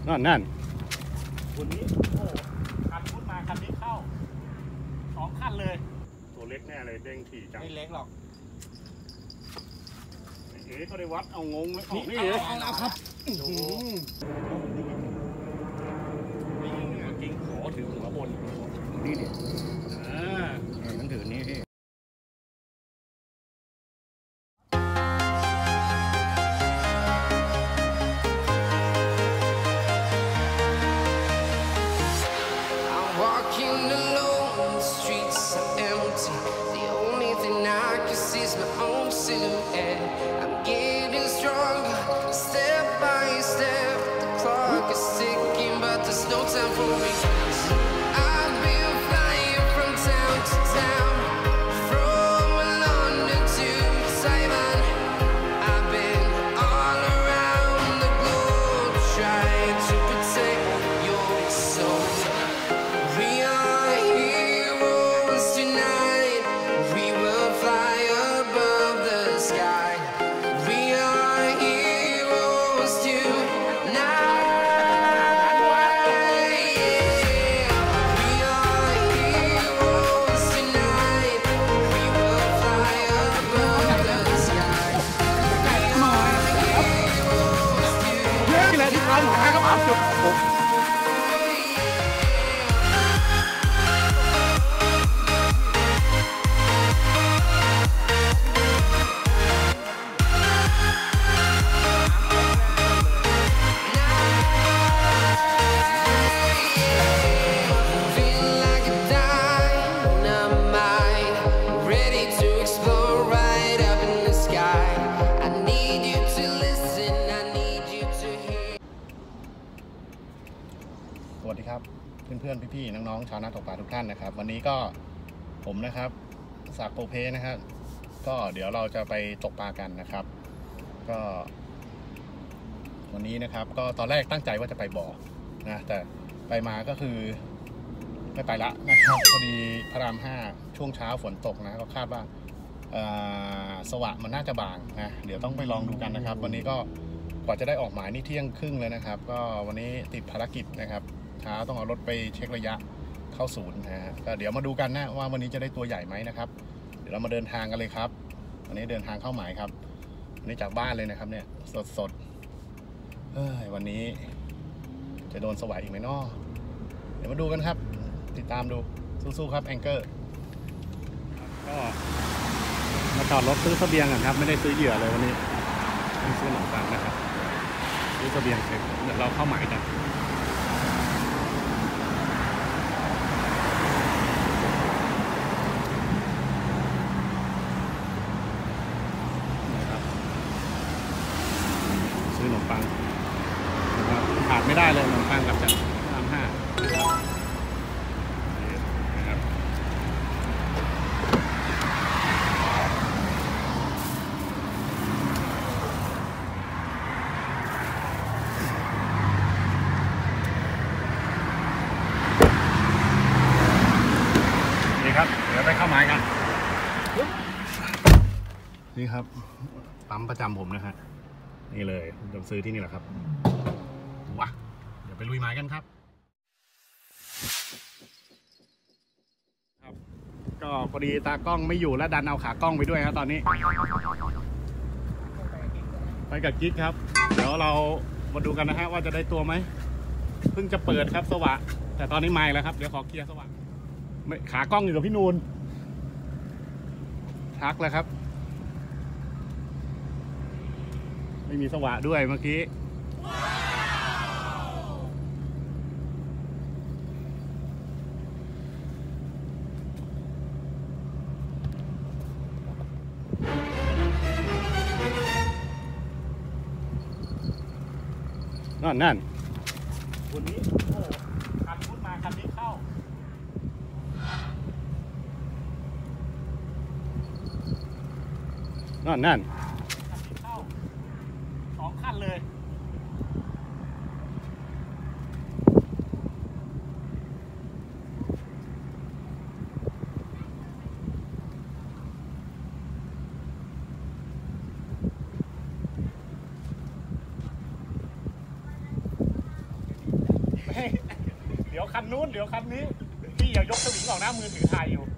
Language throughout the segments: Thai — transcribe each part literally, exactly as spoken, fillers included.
นั่นนั่นวันนี้โอ้คันพุทมาคันนี้เข้าสองคันเลยตัวเล็กแน่เลยเด้งถี่จังไม่เล็กหรอกเอ๊ะเขาได้วัดเอางงไหมนี่นี่เอาครับดูจริงขอถือหัวบนนี่ดิอ่ามันถือนี่พี่สวัสดีครับเพื่อนๆพี่ๆน้องๆชาวนาตกปลาทุกท่านนะครับวันนี้ก็ผมนะครับศักดิ์โปเพนะครับก็เดี๋ยวเราจะไปตกปลากันนะครับก็วันนี้นะครับก็ตอนแรกตั้งใจว่าจะไปบ่อนะแต่ไปมาก็คือไม่ไปละนะครับพอดีพระรามห้าช่วงเช้าฝนตกนะก็คาดว่าสวะมันน่าจะบางนะเดี๋ยวต้องไปลองดูกันนะครับวันนี้ก็กว่าจะได้ออกหมายนี่เที่ยงครึ่งเลยนะครับก็วันนี้ติดภารกิจนะครับเช้าต้องเอารถไปเช็คระยะเข้าศูนย์นะฮะก็เดี๋ยวมาดูกันนะว่าวันนี้จะได้ตัวใหญ่ไหมนะครับเดี๋ยวเรามาเดินทางกันเลยครับวันนี้เดินทางเข้าหมายครับวันนี้จากบ้านเลยนะครับเนี่ยสดสดเฮ้ยวันนี้จะโดนสวายอีกไหมน้อเดี๋ยวมาดูกันครับติดตามดูสู้ๆครับแองเกอร์ก็มาจอดรถซื้อเสบียงกันครับไม่ได้ซื้อเหยื่อเลยวันนี้ไม่ซื้อหนังต่างนะครับซื้อเสบียงเสร็จเดี๋ยวเราเข้าหมายกันซื้อขนมปังขาดไม่ได้เลยขนมปังกับจัดสามห้านะครับนี่ครับเดี๋ยวไปเข้าหมายกันนี่ครับปั๊มประจำผมนะฮะนี่เลยผมจะซื้อที่นี่แหละครับว้าเดี๋ยวไปลุยไม้กันครับครับก็พอดีตากล้องไม่อยู่แล้วดันเอาขากล้องไปด้วยครับตอนนี้ไปกับกิ๊กครับเดี๋ยวเรามาดูกันนะฮะว่าจะได้ตัวไหมเพิ่งจะเปิดครับสวะแต่ตอนนี้ไม่แล้วครับเดี๋ยวขอเคลียร์สวะขากล้องอยู่กับพี่นูนทักแล้วครับไม่มีสวะด้วยเมื่อกี้นั่นนั่นวันนี้โอ้คันพุทมาคันนี้เข้านั่นนั่นสองคันเลยดี๋ยวคันนู้นเดี๋ยวคันนี้พี่อย่ายกสวิงออกนะมือถือถ่ายอยู่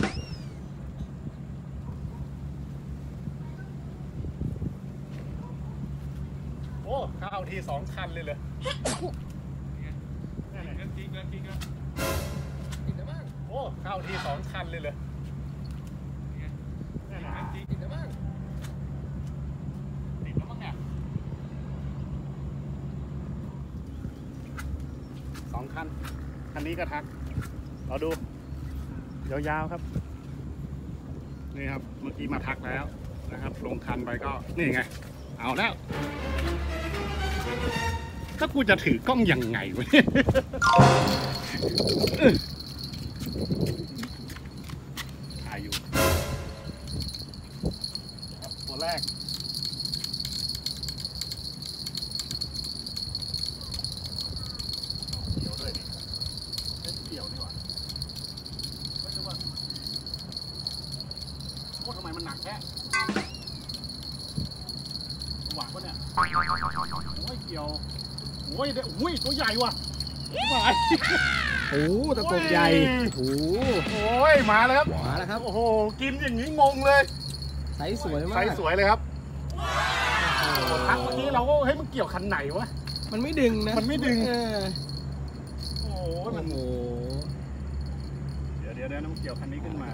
โอ้เข้าทีสองคันเลยเลยโอ้เข้าทีสองคันเลยเลยติดแล้วมั้งติดแล้วมั้งเนี่ยสองคันคันนี้ก็ทักเราดูยาวๆครับนี่ครับเมื่อกี้มาทักแล้วนะครับลงคันไปก็นี่ไงเอาแล้วถ้ากูจะถือกล้องยังไงวะเนี่ยถ่ายอยู่ครับตัวแรกเดี๋ยวด้วยดิเกี่ยวนี่หว่าไม่ใช่ว่าโอ้ทำไมมันหนักแค่หวานปะเนี่ยโอ้ยเกี่ยวโอ้ยโอ้ยตัวใหญ่ว่ะโอ้ตะกบใหญ่โอ้โอ้ยมาแล้วครับมาแล้วครับโอ้โหกินอย่างนี้งงเลยไซส์สวยมากไซส์สวยเลยครับทักเมื่อกี้เราก็เฮ้ยมันเกี่ยวคันไหนวะมันไม่ดึงนะมันไม่ดึงโอ้โหโอ้โหเดี๋ยวเดี๋ยวเดี๋ยวน้ำเกี่ยวคันนี้ขึ้นมา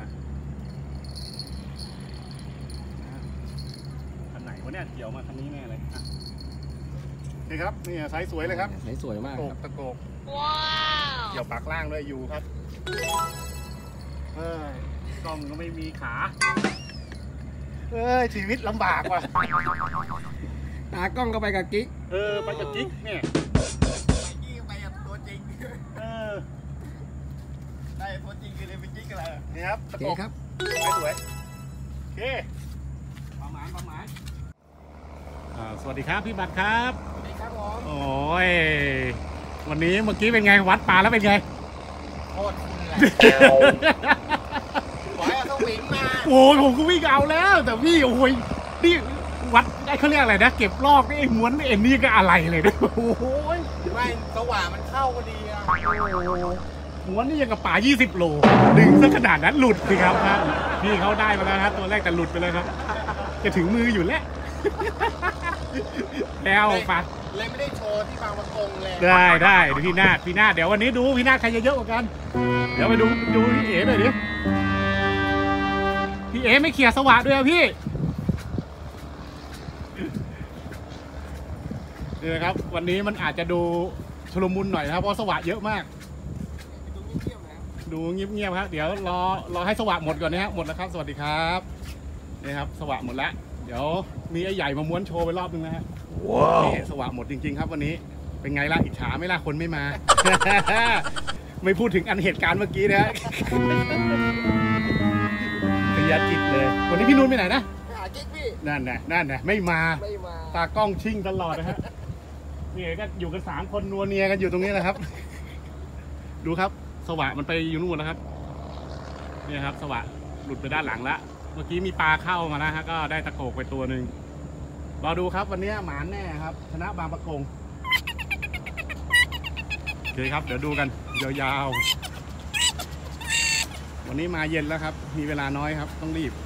คันไหนวะเนี่ยเกี่ยวมาคันนี้แน่เลยนี่ครับนี่ไซส์สวยเลยครับไซส์สวยมากครับตะโกกว้าวเกี่ยวปากล่างด้วยอยู่ครับเอ้ยกล้องก็ไม่มีขาเอ้ยชีวิตลำบากว่ะตากล้องก็ไปกับกิ๊กเออไปกับกิ๊กเนี่ยไปกิ๊กไปกับตัวจริงเออได้ตัวจริงคือเลยเป็นกิ๊กอะไรนี่ครับตะโกกครับสวยโอเคประมาณประมาณสวัสดีครับพี่บัตรครับสวัสดีครับผมโอ้ยวันนี้เมื่อกี้เป็นไงวัดปลาแล้วเป็นไงโคตรคุณแหละไหวต้องวิ่งมาโอ้ยผมก็วิ่งเอาแล้วแต่พี่โอ้ยนี่วัดไอ้เขาเรียกอะไรนะเก็บลอกไอ้ม้วนเอ็นนี่ก็อะไรเลยนะโอ้ยไม่สว่างมันเข้าพอดีอะม้วนนี่ยังกับป่ายี่สิบโลดึงซะขนาดนั้นหลุดสิครับพี่เขาได้มาแล้วครับตัวแรกแต่หลุดไปเลยครับจะถึงมืออยู่แล้วแล้วปัดเลยไม่ได้โชว์ที่บางประกงเลยได้ได้ดูพี่นาฏพี่นาฏเดี๋ยววันนี้ดูพี่นาฏใครจะเยอะกว่ากันเดี๋ยวไปดูดูพี่เอ๋หน่อยดิพี่เอ๋ไม่เขี่ยสวะด้วยพี่นี่นะครับวันนี้มันอาจจะดูชุลมุนหน่อยนะครับเพราะสวะเยอะมากดูเงียบๆครับเดี๋ยวรอรอให้สวะหมดก่อนนะครับหมดแล้วครับสวัสดีครับนี่ครับสวะหมดแล้วเดี๋ยวมีไอ้ใหญ่มาม้วนโชว์ไปรอบนึงนะฮะว้าวสว่างหมดจริงๆครับวันนี้เป็นไงล่ะอิจฉาไหมล่ะคนไม่มา ไม่พูดถึงอันเหตุการณ์เมื่อกี้นะพยาจิตเลยวันนี้พี่นุ่นไปไหนนะไปหากิ๊กพี่นั่นนะนั่นนะไม่มาไม่มาตากล้องชิ่งตลอดนะฮะนี่ก็อยู่กันสามคนนัวเนียกันอยู่ตรงนี้แหละครับดูครับสว่างมันไปอยู่นู่นแล้วครับนี่ครับสว่างหลุดไปด้านหลังแล้วเมื่อกี้มีปลาเข้ามาแล้วฮะก็ได้ตะโกกไปตัวหนึ่งรอดูครับวันนี้หมานแน่ครับชนะบางประกงโอเคครับเดี๋ยวดูกันยาวๆวันนี้มาเย็นแล้วครับมีเวลาน้อยครับต้องรีบ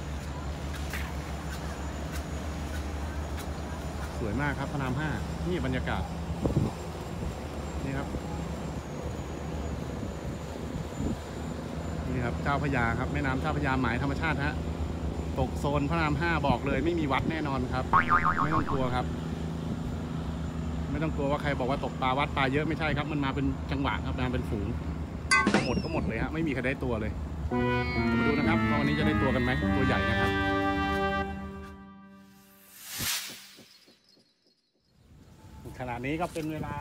สวยมากครับพระรามห้านี่บรรยากาศนี่ครับนี่ครับเจ้าพระยาครับแม่น้ำเจ้าพระยาหมายธรรมชาติฮะตกโซนพระรามห้าบอกเลยไม่มีวัดแน่นอนครับไม่ต้องกลัวครับไม่ต้องกลัวว่าใครบอกว่าตกปลาวัดปลาเยอะไม่ใช่ครับมันมาเป็นจังหวะครับมาเป็นฝูงหมดก็หมดเลยฮะไม่มีใครได้ตัวเลยมาดูนะครับว่าวันนี้จะได้ตัวกันไหมตัวใหญ่นะครับขณะนี้ก็เป็นเวลา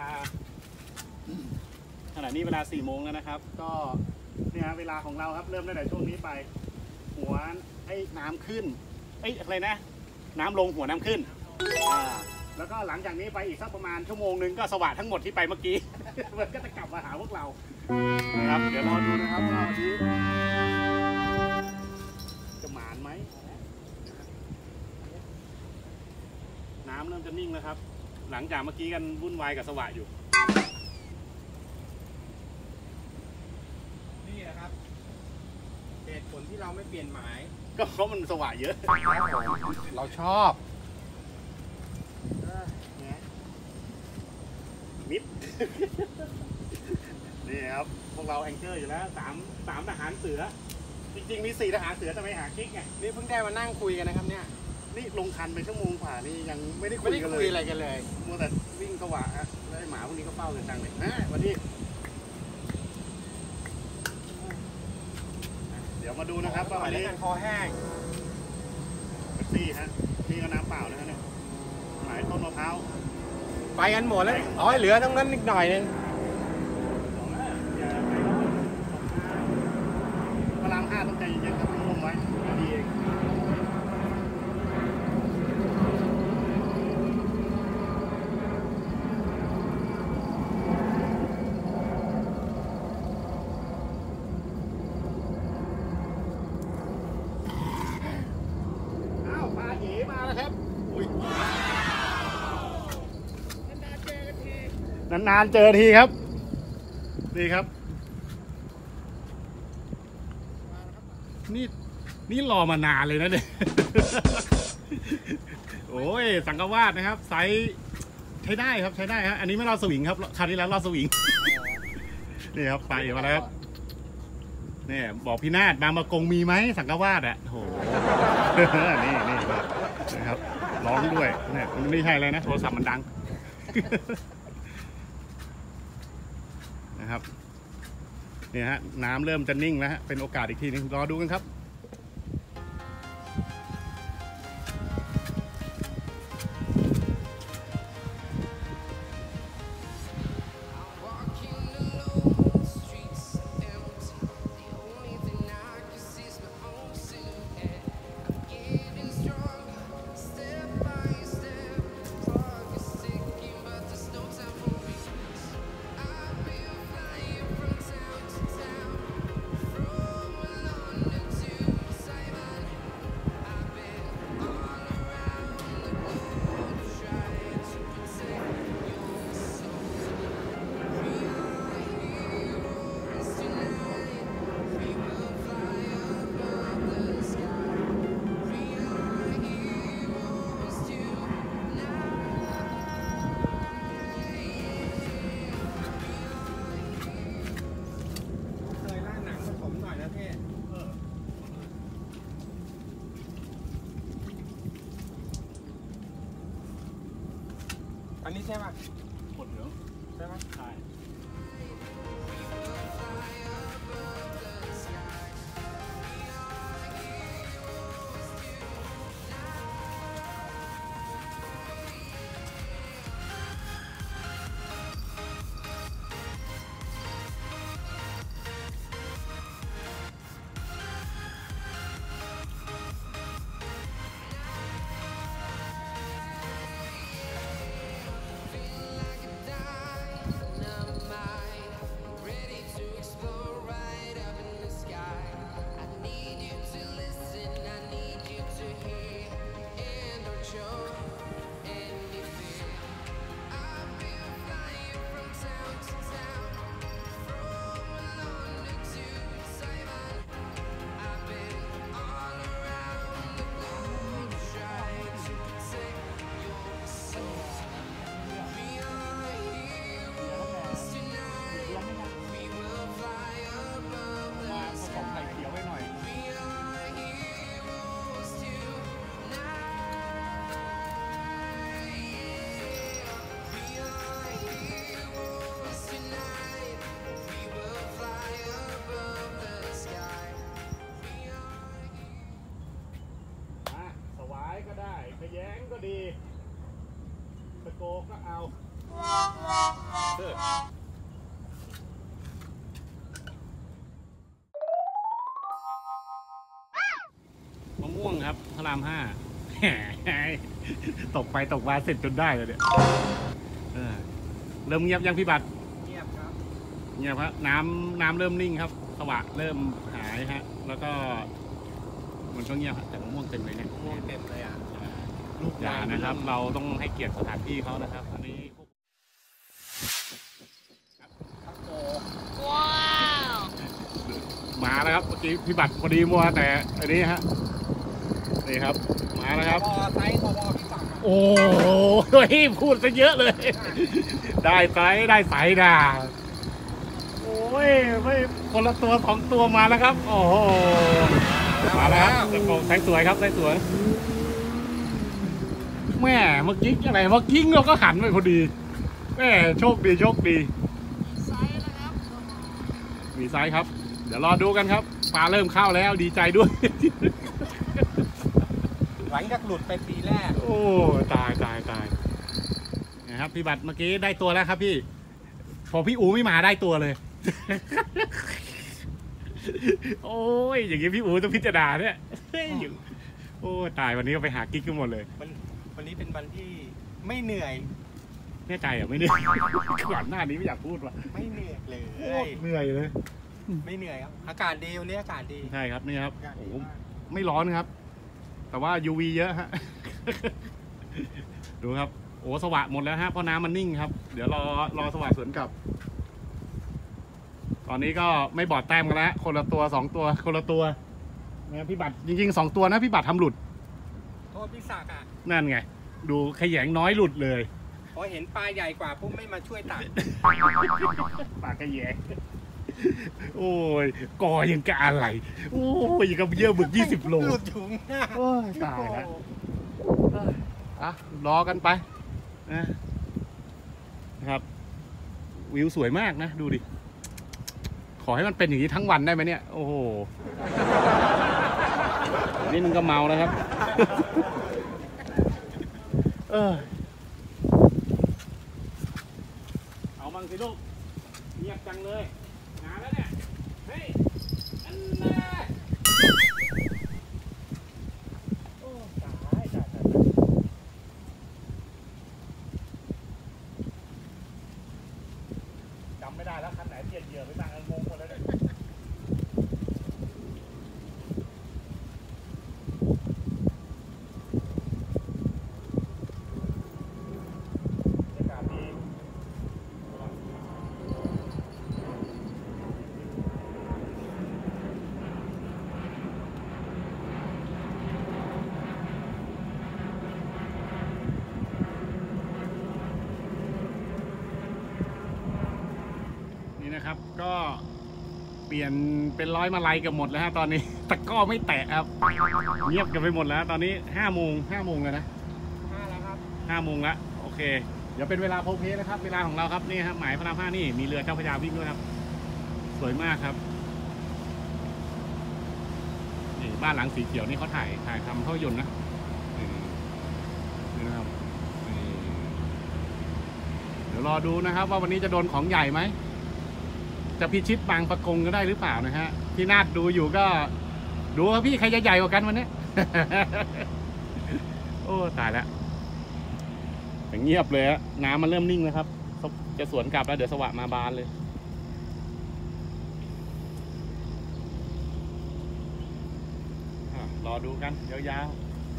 ขณะนี้เวลาสี่โมงแล้วนะครับก็เนี่ยเวลาของเราครับเริ่มตั้งแต่ช่วงนี้ไปหัวไอ้น้ำขึ้นไอ้อะไรนะน้ำลงหัวน้ำขึ้นอ่าแล้วก็หลังจากนี้ไปอีกสักประมาณชั่วโมงนึงก็สว่างทั้งหมดที่ไปเมื่อกี้ มันก็จะกลับมาหาพวกเรานะครับเดี๋ยวรอดูนะครับว่าวันนี้จะหมานไหมน้ำเริ่มจะนิ่งแล้วครับหลังจากเมื่อกี้กันวุ่นวายกับสว่างอยู่นี่นะครับเหตุผลที่เราไม่เปลี่ยนหมายก็เพราะมันสว่างเยอะเราชอบเนี่ยมิด นี่ครับพวกเราแองเกอร์อยู่แล้วสามสามทหารเสือ จริงๆมีสี่ทหารเสือแต่ไม่หาคิกไงนี่เพิ่งได้มานั่งคุยกันนะครับเนี่ยนี่ลงคันไปชั่วโมงกว่านี่ยังไม่ได้คุไม่ยได้กันเลคุยยอะไรกันเลยมัวแต่วิ่งสว่างฮะแล้วไอ้หมาพวกนี้ก็เฝ้ากันจังเลยนะวันนี้เดี๋ยวมาดูนะครับว่าปล่อวัยนแล้วนี้กันคอแห้งเป๊ปซี่ฮะนี่ก็น้ำเปล่านะครับเนี่ยหมายต้นมะพร้าวไปกันหมดแล้วอ๋อเหลือตรงนั้นนิดหน่อยนึงบอกแล้วอย่าไปร้อนพระรามห้าต้องใจเย็นๆครับลงไว้ดีเองอ้าวปลาเหยมาแล้วครับอุ้ยนานๆเจอทีครับนี่ครับ นี่นี่รอมานานเลยนะเนี่ย โอ้ยสังกวาสนะครับไซส์ใช้ได้ครับใช้ได้ครับอันนี้ไม่รอสวิงครับคราวนี้แล้วรอสวิง นี่ครับไปมาแล้วครับนี่บอกพี่นาฏบางประกงมีไหมสังกวาสอ่ะโอ้โห นี่นี่นะครับร้องด้วยเนี่ยมันไม่ใช่เลยนะโทรศัพท์มันดัง นะครับเนี่ยฮะน้ำเริ่มจะนิ่งแล้วฮะเป็นโอกาสอีกทีนึงรอดูกันครับเคยล่าหนังผสมหน่อยนะพี่อันนี้ใช่ป่ะหมดเหลืองใช่ป่ะใช่ ผสมไข่เขียวไว้หน่อย อ่ะสวายก็ได้ขแยงก็ดีตะโกก็เอาเออมะม่วงครับพระรามห้า ตกไปตกมาเสร็จจนได้เลยเนี่ยเออเริ่มเงียบยังพี่บัตรเงียบครับเงียบครับน้ำน้ำเริ่มนิ่งครับสว่างเริ่มหายฮะแล้วก็มันก็เงียบฮะแต่มะม่วงเต็มเลยเนี่ยม่วงเต็มเลยอ่ะลูกยานะครับ เราต้องให้เกียรติสถานที่เขานะครับ อันนี้แล้วครับเมื่อกี้พี่บัตรพอดีมัวแต่อันนี้ฮะนี่ครับมาแล้วครับพอไซส์พอพอพี่ฝั่งโอ้โหพูดซะเยอะเลย ได้ไซส์ได้ไซส์นะโอ้ยไม่คนละตัวสองตัวมาแล้วครับ โอ้โหมาแล้วครับตะโกนไซส์สวยครับไซส์สวยแม่เมื่อกี้อะไรเมื่อกี้เราก็หันไปพอดีแม่โชคดีโชคดีมีไซส์ครับเดี๋ยวรอดูกันครับปลาเริ่มเข้าแล้วดีใจด้วยหลังจากหลุดไปปีแรกโอ้ตายตายตายนะครับพี่บัตรเมื่อกี้ได้ตัวแล้วครับพี่พอพี่อูไม่มาได้ตัวเลย โอ้ยอย่างนี้พี่อูต้องพิจารณาเนี่ยโอ้ตายวันนี้ก็ไปหากิ๊กกันหมดเลยมันวันนี้เป็นวันที่ไม่เหนื่อยแน่ใจอ่ะไม่เหนื่อยก่อนหน้านี้ไม่อยากพูดว่ะไม่เหนื่อยเลยเหนื่อยเลยไม่เหนื่อยครับอากาศดีวันนี้อากาศดีใช่ครับนี่ครับอากาศโอ้ดีมากไม่ร้อนครับ แต่ว่า ยู วี เยอะฮะ ดูครับโอ้สว่างหมดแล้วฮะเพราะน้ำมันนิ่งครับเดี๋ยวรอรอสว่างสวนกลับ ตอนนี้ก็ไม่บอดแต้มกันแล้วคนละตัวสองตัวคนละตัวนะพี่บัตรจริงๆสองตัวนะพี่บัตรทำหลุดโทษพี่ศักดิ์อ่ะนั่นไงดูขยงน้อยหลุดเลยพอเห็นปลาใหญ่กว่าปุ๊บไม่มาช่วยตักปากขยงโอ้ยกอยังกะอะไรโอ้ยยังกับเยอะบึกยี่สิบโลหลุดถุงหน้าโอ้ยตายแล้วอ่ะรอกันไปนะครับวิวสวยมากนะดูดิขอให้มันเป็นอย่างนี้ทั้งวันได้ไหมเนี่ยโอ้โหนี่มันก็เมาแล้วครับเออเอามั่งสิลูกเงียบจังเลยนานแล้วเนี่ยเฮ้ยอันน่ะโอ้ตายตายตายจำไม่ได้แล้วคันไหนเปลี่ยนเหยื่อไปบ้างงงหมดแล้วเนี่ยนะครับก็เปลี่ยนเป็นร้อยมาลัยกับหมดแล้วฮะตอนนี้ตะก้อไม่แตะครับเงียบกันไปหมดแล้วตอนนี้ห้าโมงห้าโมงแล้วนะห้าแล้วครับห้าโมงแล้วโอเคเดี๋ยวเป็นเวลาโพเพนะครับเวลาของเราครับนี่ครับหมายพระรามห้านี่มีเรือเจ้าพระยาวิ่งด้วยครับสวยมากครับนี่บ้านหลังสีเขียวนี่เขาถ่ายถ่ายทำภาพยนตร์นะนี่นะครับเดี๋ยวรอดูนะครับว่าวันนี้จะโดนของใหญ่ไหมจะพิชิตบางประกงก็ได้หรือเปล่านะฮะพี่นาดดูอยู่ก็ดูว่าพี่ใครจะใหญ่กว่ากันวันนี้ โอ้ตายแล้วเงียบเลยฮะน้ำมันเริ่มนิ่งแล้วครับจะสวนกลับแล้วเดี๋ยวสว่างมาบานเลยรอดูกันยาวๆ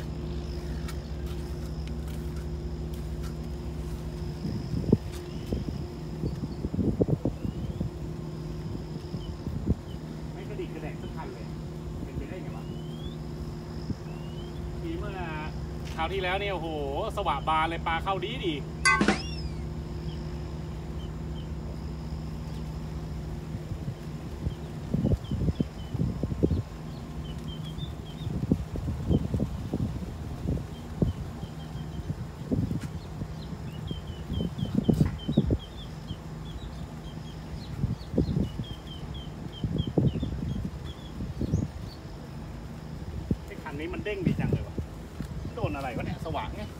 คราวที่แล้วเนี่ยโอ้โหสว่างบานเลยปลาเข้าดีดีไอ้คันนี้มันเด้งดีจังเลยวะโดนอะไรวะเนี่ยสว่างไง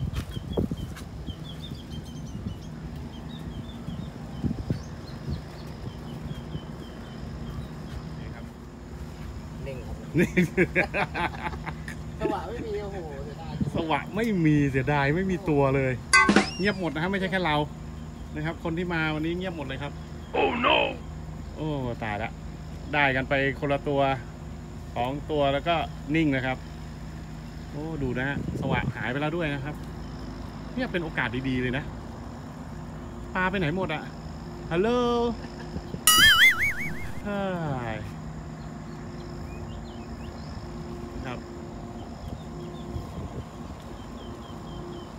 นี่ครับนิ่งครับนี่สว่างไม่มีโอ้โหเสียดายสว่างไม่มีเสียดายไม่มีตัวเลย เงียบหมดนะครับไม่ใช่แค่เรานะครับ คนที่มาวันนี้เงียบหมดเลยครับ โอ้ no โอ้ตายละได้กันไปคนละตัวสองตัวแล้วก็นิ่งนะครับโอ้ดูนะฮะสว่างหายไปแล้วด้วยนะครับเนี่ยเป็นโอกาสดีๆเลยนะปลาไปไหนหมดอะฮัลโหล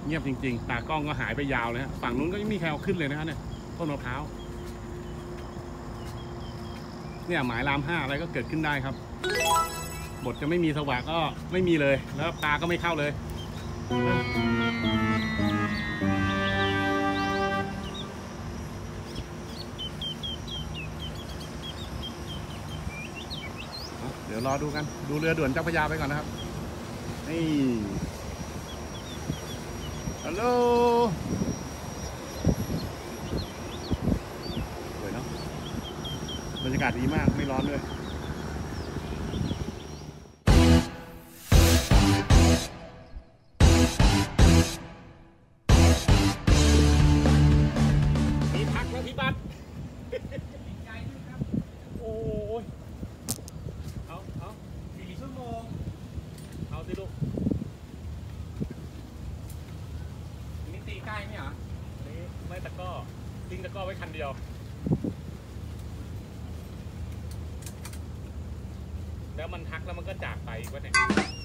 เงียบจริงๆตากล้องก็หายไปยาวเลยฮะฝั่งนู้นก็ยังมีใครเอาขึ้นเลยนะฮะเนี่ยต้นมะพร้าวเนี่ยหมายรามห้าอะไรก็เกิดขึ้นได้ครับบทจะไม่มีสวะก็ไม่มีเลยแล้วปลาก็ไม่เข้าเลยเดี๋ยวรอดูกันดูเรือด่วนเจ้าพระยาไปก่อนนะครับนี่ฮัลโหลสวยเนาะบรรยากาศดีมากไม่ร้อนด้วยมีพักแล้วพี่บัตรโอ้ยเอาเอาสี่ชั่วโมงเอาสิลูกนี่ตีใกล้ไหมเหรอนี่ไม่ตะก้อทิ้งตะก้อไว้คันเดียวแล้วมันทักแล้วมันก็จากไปวะเนี่ย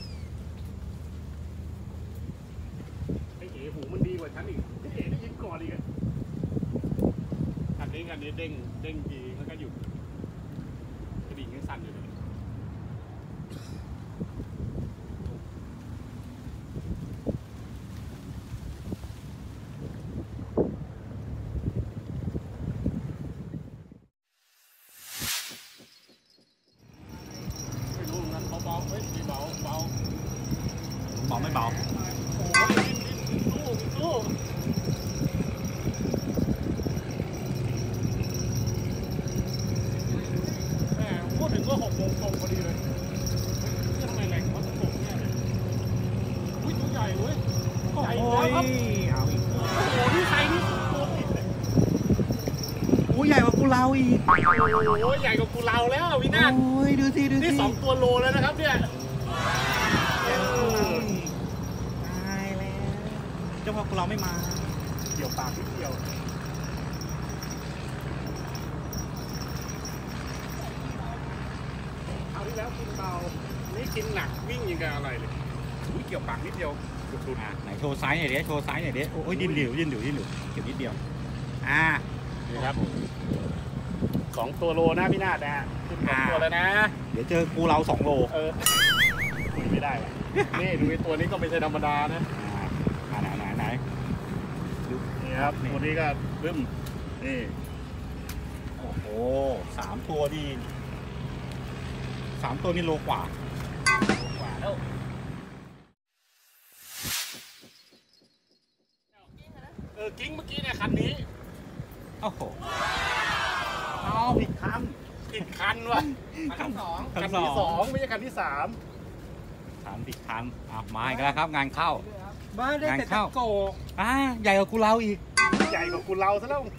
ไอ้เอ๋หูมันดีกว่าฉันอีกไอ้เอ๋ได้ยินก่อนอีกอันนี้อันนี้เด้งเด้งทีมันก็หยุดกระดิ่งยังสั่นอยู่เลยไม่รู้งั้นเบาๆเฮ้ยเบาเบาเบาไม่เบาโอ้ยสู้สู้แหมพูดถึงก็หกโมงตรงพอดีเลยนี่ทำไมแหล่งวัดตะโกกเนี่ยอุ้ยตัวใหญ่เว้ยใหญ่เลยครับเอาอีกโอ้โหนี่ใครนี่ตัวติดเลยโอ้ใหญ่กว่ากูเราอีกโอ้ยใหญ่กว่ากูเราแล้ววินาศโอ้ยดูสิดูสินี่สองตัวโลแล้วนะครับเนี่ยตายแล้วเจ้าพ่อกูเราไม่มาเกี่ยวปากนิดเดียวเอาที่แล้วกินเบานี่กินหนักวิ่งยังกับอะไรเลยอุ้ยเกี่ยวปากนิดเดียวสุดอ่ะไหนโชว์ไซส์หน่อยดิโชว์ไซส์หน่อยดิโอ้ยดินเหลวดินเหลวดินเหลวเก็บนิดเดียวอ่าๆนี่ครับสองตัวโลนะพี่นาฏนะขึ้นสองตัวแล้วนะเดี๋ยวเจอกูเราสองโลเออคุยไม่ได้ว่ะนี่ดูไอ้ตัวนี้ก็ไม่ใช่ธรรมดานะอ่าไหนไหนไหนนี่ครับตัวนี้ก็บึ้มนี่โอ้โหสามตัวดีสามตัวนี่โลกว่ากว่าแล้วเออกิ้งเมื่อกี้เนี่ยคันนี้โอ้โหเอาผิดคันผิดคันว่ะคันสองคันที่สองไม่ใช่คันที่สามคันผิดคันอ่ะมาอีกแล้วครับงานเข้าบ้านได้แต่ตะโกกอ่าใหญ่กว่ากูเราอีกใหญ่กว่ากูเราซะแล้ว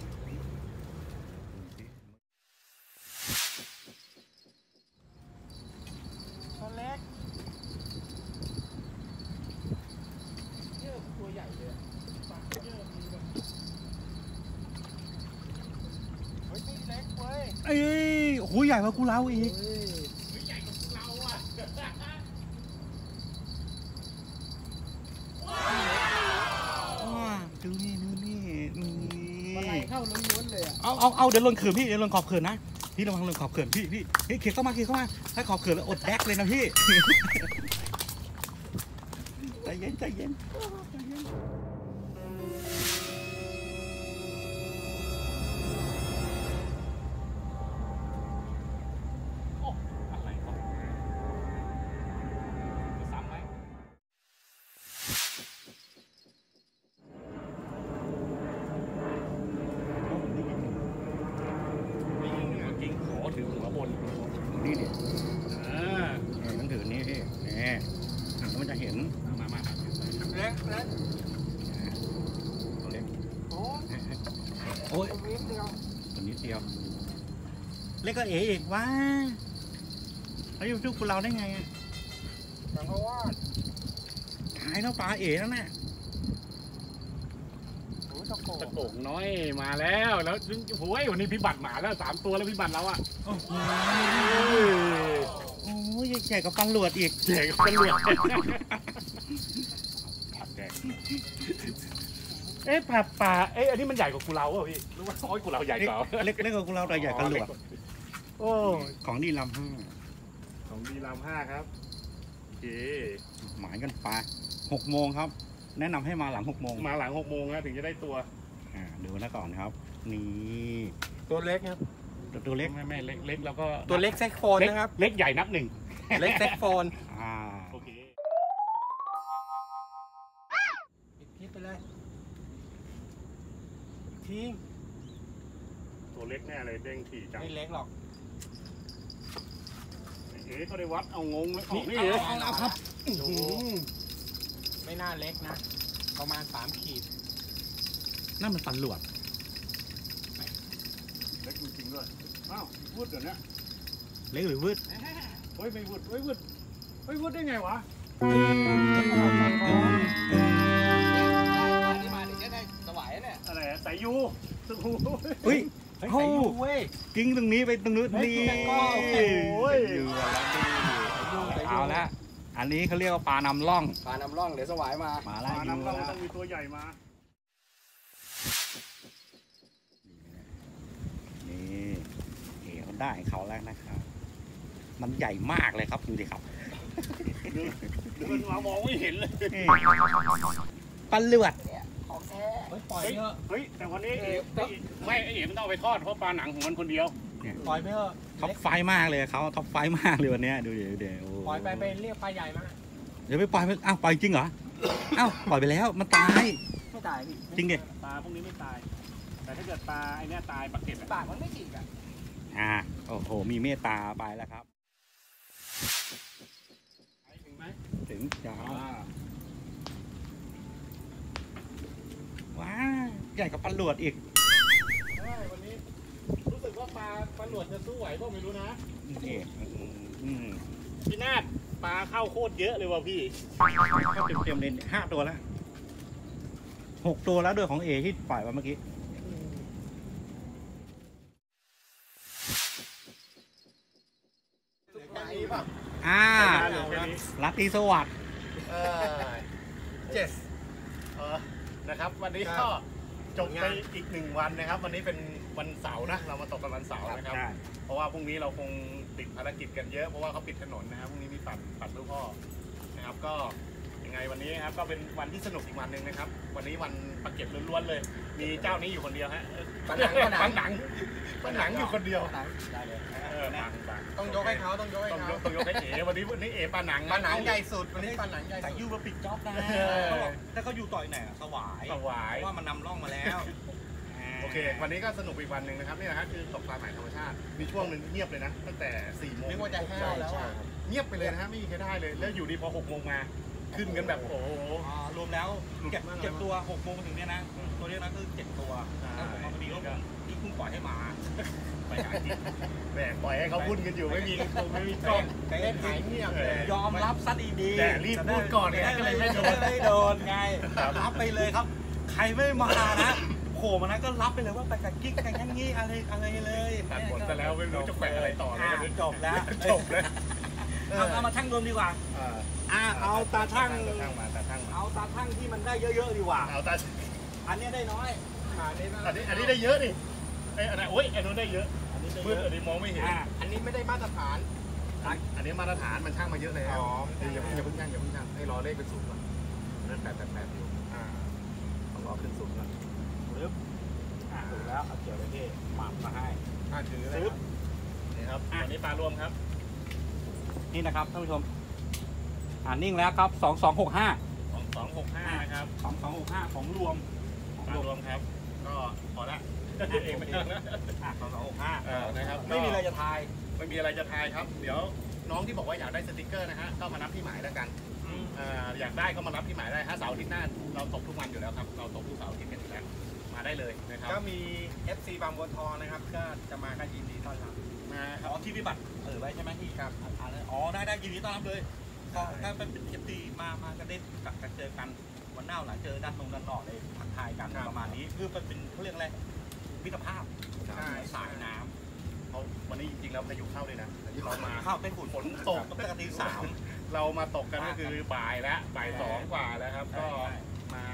ตัวเล็กเยอะตัวใหญ่เลยปากเยอะมีแบบเฮ้ยไม่เล็กเว้ยเอ้ยโอ้โหใหญ่กว่ากูเราอีกไม่ใหญ่กว่ากูเราอ่ะว้าดูนี่ดูนี่นี่อะไรเข้าล้วนๆเลยอ่ะเอาเอาเอาเดี๋ยวลงเขื่อนพี่เดี๋ยวลงขอบเขื่อนนะพี่ระวังลงขอบเขื่อนพี่พี่เฮ้ยเขียนเข้ามาเขียนเข้ามาถ้าขอบเขื่อนแล้วอดแดกเลยนะพี่ใจเย็นใจเย็นใจเย็นโอ้อะไรของจะซ้ำไหมไม่ยิงเนี่ยจริงขอถือหัวบนนี่ดิอ่าเนี่ยต้องถือนี่พี่นี่อ่ะแล้วมันจะเห็นมามาเล็กเล็กตัวเล็กโอ้ยโอ้ยนิดเดียวตัวนิดเดียวเล็กก็เอ๋อีกว้าเขาอยู่ทุกคนเราได้ไงอะแต่เพราะว่าขายแล้วปลาเอ๋แล้วน่ะโอ้ยตะโกกตะโกกน้อยมาแล้วแล้วโอ้ยวันนี้พี่บัตรหมาแล้วสามตัวแล้วพี่บัตรเราอ่ะโอ้โหโอ้ยใหญ่กว่าปันหลวดอีกเจ๋งตำรวจเอ๊ะปลาปลาเอ๊ะอันนี้มันใหญ่กว่ากูเราเหรอพี่หรือว่าโอ้ยกูเราใหญ่กว่าเล็กเล็กกว่ากูเราแต่ใหญ่กันหลวดโอ้ของดีลำห้าของดีรามห้าครับโอเคหมายกันปลาหกโมงครับ แนะนำให้มาหลังหกโมงมาหลังหกโมงนะถึงจะได้ตัวอ่าดูนะก่อนครับ นี่ตัวเล็กครับตัวเล็กไม่ไม่เล็กเล็กแล้วก็ตัวเล็กแซกโฟนเล็กนะครับเล็กใหญ่นับหนึ่งเล็กแซกโฟนอ่าโอเคปิดคลิปไปเลยทิ้งตัวเล็กแน่เลยเด้งถี่จังไม่เล็กหรอกเอ๊ะเขาได้วัดเอางงเลยนี่นี่นี่เอาเอาเอาครับดูไม่น่าเล็กนะ ประมาณสามขีดนั่นมันปันหลวดเล็กจริงๆด้วยอ้าววุดเดี๋ยวนี้เล็กหรือวืดเฮ้ยไม่วุดเฮ้ยวุดเฮ้ยวุดได้ไงวะนี่มาถึงจะได้สวายเนี่ยอะไรอะสายยูสกูเฮ้ยใส่ยูเว้ยกิ้งตรงนี้ไปตรงนู้นเฮ้ยนี่ตะกร้อโอ้โหอยู่แล้วนี่เอาละอันนี้เขาเรียกว่าปลานำร่องปลานำร่องเดี๋ยวสวายมามาปละลาอยู่น้ำเราแล้วต้องมีตัวใหญ่มานี่เอ๋เขาได้เขาแล้วนะครับ มันใหญ่มากเลยครับดูดิครับเดินเดินมามองไม่เห็นเลยนี่ปันหลวดของแท้เฮ้ยปล่อยเฮ้ยเถอะเฮ้ยแต่วันนี้เอ๋เอ๋ไม่ไอเอ๋มันต้องเอาไปทอดเพราะปลาหนังของมันคนเดียวปล่อยไปเถอะท็อปไฟว์มากเลยเขาท็อปไฟว์มากเลยวันเนี้ยดูดิดูดิโปล่อยไปไปเรียกปลาใหญ่มาเดี๋ยวไปปล่อยไปอ้าวปล่อยจริงเหรออ้าวปล่อยไปแล้วมันตายไม่ตายพี่จริงดิปลาพวกนี้ไม่ตาย แต่ถ้าเกิดปลาไอเนี้ยตายปลาเก็ดอะปากมันไม่จิกอ่ะอ่าโอ้โหมีเมตตาไปแล้วครับถึงไหมถึงจะอ่าว้าใหญ่กว่าปันหลวดอีกใช่วันนี้รู้สึกว่าปลาปลาหลวดจะสู้ไหวก็ไม่รู้นะนี่อืมพี่นาฏปลาเข้าโคตรเยอะเลยว่ะพี่เข้าเต็มๆเลยห้าตัวแล้วหกตัวแล้วด้วยของเอที่ปล่อยมาเมื่อกี้อ่าลัตตีสวัสดิ์เออเจสเออนะครับ วันนี้ก็จบไปอีกหนึ่งวันนะครับ วันนี้เป็นวันเสาร์นะ เรามาตกกันวันเสาร์นะครับใช่เพราะว่าพรุ่งนี้เราคงติดภารกิจกันเยอะเพราะว่าเขาปิดถนนนะครับพรุ่งนี้มีปัดปัดลูกพ่อนะครับ ก็ยังไงวันนี้ครับก็เป็นวันที่สนุกอีกวันหนึ่งนะครับ วันนี้วันปากเก็บล้วนๆเลย มีเจ้านี้อยู่คนเดียวฮะปลาหนังปลาหนังปลาหนังปลาหนังอยู่คนเดียวได้เลยเออปังปังต้องยกให้เขาต้องยกให้ต้องยเขากต้องยกให้เอ๋วันนี้วันนี้เอ๋ปลาหนังปลาหนังใหญ่สุดวันนี้ปลาหนังใหญ่แต่สุดยูมาปิดจ็อบนะเออถ้าเขาอยู่ต่อยไหนอะสวายสวายเพราะว่ามันนำร่องมาแล้วโอเค วันนี้ก็สนุกอีกวันหนึ่งนะครับนี่นะฮะคือตกปลาใหม่ธรรมชาติ มีช่วงหนึ่งเงียบเลยนะ ตั้งแต่สี่โมงนึกว่าจะแห้วแล้วอ่ะเงียบไปเลยนะฮะไม่มีใครได้เลย แล้วอยู่ดีพอหกโมงมา ขึ้นกันแบบโอ้โหอ่ารวมแล้วเก็บมากเลยเก็บตัวหกโมงถึงเนี้ยนะ ตัวเนี้ยนะคือเจ็ดตัวใช่แล้วผมมาพอดีก็ที่เพิ่งปล่อยให้มาไปหากินแหมปล่อยให้เขาพูดกันอยู่ไม่มีไม่มีกล้องเล่นหายเงียบเลยยอมรับซะดีๆแต่รีบพูดก่อนไงก็เลยไม่โดนไม่โดนไงรับไปเลยครับ ใครไม่มานะโผล่มานะก็รับไปเลยว่าไปกับกิ๊กกันงั้นงี้อะไรอะไรเลยตัดบทซะแล้วไม่รู้จะแขวะอะไรต่อเลยอ่ะจบแล้วจบเลยเอาเอามาชั่งรวมดีกว่าอ่าอ่ะเอาตาชั่งตาช่างมาตาช่างมาเอาตาชั่งที่มันได้เยอะๆดีกว่าเอาตาอันเนี้ยได้น้อยอันนี้อันนี้อันนี้ได้เยอะดิไอ้ยอันนั้นโอ้ยอันนู้นได้เยอะอันนี้ได้มืเยดอะอันนี้มองไม่เห็นอ่ะอันนี้ไม่ได้มาตรฐานอันนี้มาตรฐานมันช่างมาเยอะแล้วอ๋อเดี๋ยวอย่าเพิ่งอย่าเพิ่งช่างอย่าเพิ่งช่างให้รอเลขเป็นศูนย์ก่อนนั่นแปดแปดแปดอยู่อ่าต้องรอขึ้นศูนย์ก่อนปึ๊บอ่ะถูกแล้วเอาเกี่ยวไปที่หมับมาให้อ่าถือเลยครับนี่ครับอันนี้ปลารวมครับนี่นะครับท่านผู้ชมอ่านิ่งแล้วครับสองสองหกห้าสองสองหกห้าครับสองสองหกห้าของรวมของปลารรววมมครับ ก็พอละเองไม่ต้องนะอ่ะสองสองหกห้าเออนะครับไม่มีอะไรจะทายไม่มีอะไรจะทายครับ เดี๋ยวน้องที่บอกว่าอยากได้สติกเกอร์นะฮะก็มารับที่หมายแล้วกันเอ่ออยากได้ก็มารับที่หมายได้ถ้าเสาร์อาทิตย์หน้าเราตกทุกวันอยู่แล้วครับเราตกทุกเสาร์อาทิตย์กันอยู่แล้วมาได้เลยนะครับก็มี เอฟ ซี บางบัวทองนะครับ ก็จะมาก็ยินดีต้อนรับมาคอ๋รับอที่วิบัติเออไว้ใช่ไหมที่ครับอ่าอ๋อได้ได้ยินดีต้อนรับเลยก็ถ้าเป็นเอฟซีมามากันได้กันเจอกันวันหน้าหลังเจอด้านตรงด้านนอกเลยทักทายกันประมาณนี้คือมันเป็นเขาเรียกอะไรมิตรภาพใช่สายน้ำเขาวันนี้จริงๆแล้วพายุเข้าเลยนะเรามาข้าวเป็นฝุ่นฝนตกตั้งแต่ตีสามเรามาตกกันก็คือบ่ายแล้วบ่ายสองกว่าแล้วครับ ก็ใช่มา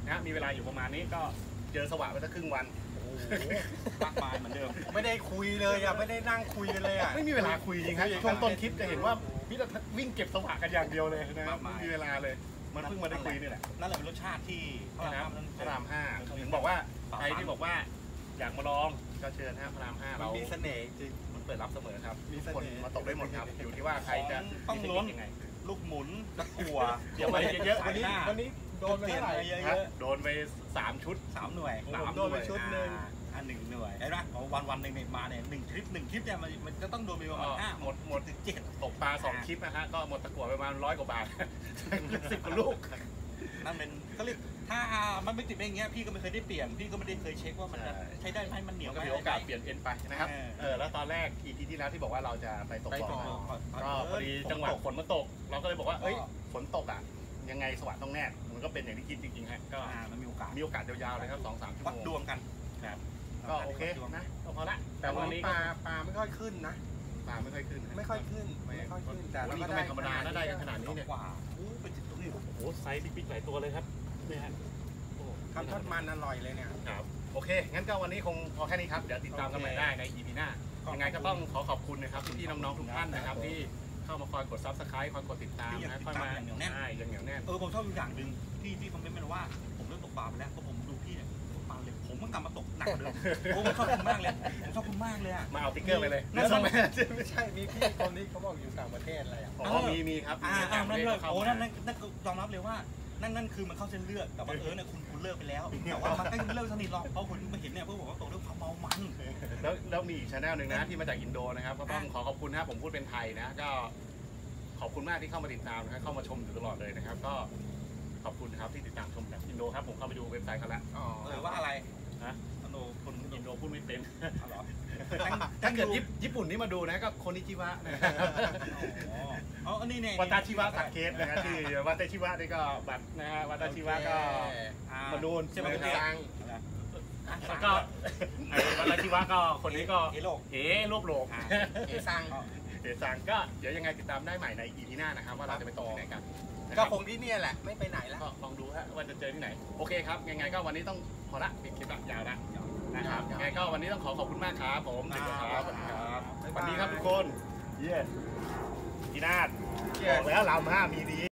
นะมีเวลาอยู่ประมาณนี้ก็เจอสวะไปสักครึ่งวันมากมายเหมือนเดิมไม่ได้คุยเลยอ่ะไม่ได้นั่งคุยกันเลยอ่ะไม่มีเวลาคุยจริงครับช่วงต้นคลิปจะเห็นว่าพี่จะวิ่งเก็บสวะกันอย่างเดียวเลยนะครับไม่มีเวลาเลยมันเพิ่งมาได้คุยนี่แหละนั่นแหละเป็นรสชาติที่พระรามพระรามห้าถึงบอกว่าใครที่บอกว่าอยากมาลองก็เชิญนะพระรามห้ามันเรามีเสน่ห์จริงมันเปิดรับเสมอครับมีเสคนน่ห์มาตกได้หมดครับอยู่ที่ว่าใครจะต้องมีเทคล้นนิคยังไงลูกหมุนตะกั่วเดี๋ยวไปเยอะๆวัวัน นนี้นี้วันนี้โดนไปเท่าไหร่เยฮะอะโดนไปสามชุดๆสามหน่วยผมสามโดนไปชุดหนึ่งอ่าอันหนึ่งหน่วยเห็นไหมวันวันหนึ่งเนี่ยมาเนี่ยหนึ่งคลิปหนึ่งคลิปเนี่ยมันมันจะต้องโดนไปประมาณห้าหมดหมดถึงเจ็ดตกปลาสองคลิปนะฮะก็หมดตะกั่วไปประมาณร้อยกว่าบาทสิบกว่าลูกนั่นเป็นเขาเรียกถ้ามันไม่ติดอย่างเงี้ยพี่ก็ไม่เคยได้เปลี่ยนพี่ก็ไม่ได้เคยเช็คว่ามันจะใช่ใช้ได้ไหมมันเหนียวมันไหมก็มีโอกาสเปลี่ยนเอ็นไปนะครับเออเออแล้วตอนแรก อี พี ที่แล้วที่บอกว่าเราจะไปตกไปบ่อต่อก็พอดีจังหวะฝนมาตก เราก็เลยบอกว่าเอ้ยฝนตกอ่ะยังไงสวัสดิ์ต้องแน่มันก็เป็นอย่างที่คิดจริงๆฮะก็อ่ามันมีโอกาสมีโอกาสยาวๆเลยครับสองสามชั่ววัดโมงดวงกันครับก็โอเคนะก็พอละแต่แต่วัวัน นนี้นี้ก็ปลาปลาไม่ค่อยขึ้นนะปลาไม่ค่อยขึ้นไม่ค่อยขึ้นไม่ค่อยขึ้นแต่โอ้เรานี่ก็ก็ได้ไม่ธรรมดานะได้กันขนาดนี้เนี่ยกว่าอู้เป็นจุดตรงนี้โอ้โหไซส์บิ๊กๆหลายตัวเลยครับนี่ฮะโอ้ทำทอดมันอร่อยเลยเนี่ยครับโอเคงั้นก็วันนี้คงพอแค่นี้ครับเดี๋ยวติดตามกันใหม่ได้ใน อี พี หน้ายังไงก็ต้องขอขอบคุณนะครับพี่ๆน้องๆทุกท่านนะครับที่เข้ามาคอยกด ซับสไครบ์ คอยกดติดตามนะคอยมาใช่ยังเหนียวแน่นเออผมชอบอยู่อย่างหนึ่งที่ที่คอมเมนต์มาว่าผมเลิกตกปลาไปแล้วเพราะผมดูพี่เนี่ยตกปลาเลยผมก็กลับมาตกหนักเลยโอ้ผมชอบคุณมากเลยผมชอบคุณมากเลยอ่ะมาเอาติ๊กเกอร์ไปเลยนั่นทำไมไม่ใช่มีพี่คนนี้เขาบอกอยู่ต่างประเทศอะไรอ่ะอ๋อมีมีครับอ่ามีอ่านั่นเลยเข้าโอ้มานั่นนั่นนั่นยอมรับเลยว่านั่นนั่นคือมันเข้าเส้นเลือดแต่ว่าเออเนี่ยคุณคุณเลิกไปแล้วแต่ว่ามันก็ยังไม่เลิกสนิทหรอกเพราะคุณมาเห็นเนี่ยเพื่อบอกว่าตกด้วยความเมามันแล้วแล้วมีอีกชาแนลหนึ่งนะที่มาจากอินโดนะครับก็ต้องขอขอบคุณนะครับผมพูดเป็นไทยนะก็ขอบคุณมากที่เข้ามาติดตามนะครับเข้ามาชมอยู่ตลอดเลยนะครับ ก็ขอบคุณนะครับที่ติดตามชมจากอินโดครับผมเข้าไปดูเว็บไซต์เขาแล้วอ๋อเออว่าอะไรฮะอโนคนอินโดพูดไม่เป็นอ๋อเหรอถ้าเกิดญี่ญี่ปุ่นนี่มาดูนะก็โคนิจิวะนะครับอ๋ออ๋ออันนี้เนี่ยวัตาชิวะสักเคสนะฮะที่วัตาชิวะนี่ก็บัตรนะฮะวัตาชิวะก็อ่ามาดูนใช่ไหมใช่ไหมครับอะไรแล้วก็ไอ้วัตาชิวะก็คนนี้ก็เอโลกเอ๋รูปโลกอ่าเอซังเอ๋สังก็เดี๋ยวยังไงติดตามได้ใหม่ใน อี พี หน้านะครับว่าเราจะไปตกที่ไหนกันนะคก็รับคงที่เนี่ยแหละไม่ไปไหนแล้วก็ลองดูฮะว่าจะเจอที่ไหนโอเคครับยังไงก็วันนี้ต้องพอละปิดคลิปละยาวละนะครับยังไงก็วันนี้ต้องขอขอบคุณมากครับผมครับสวัสดีครับบ๊ายสบายวัสดีครับทุกคนเย้พี่นาฏบอกแล้วลำห้ามีดี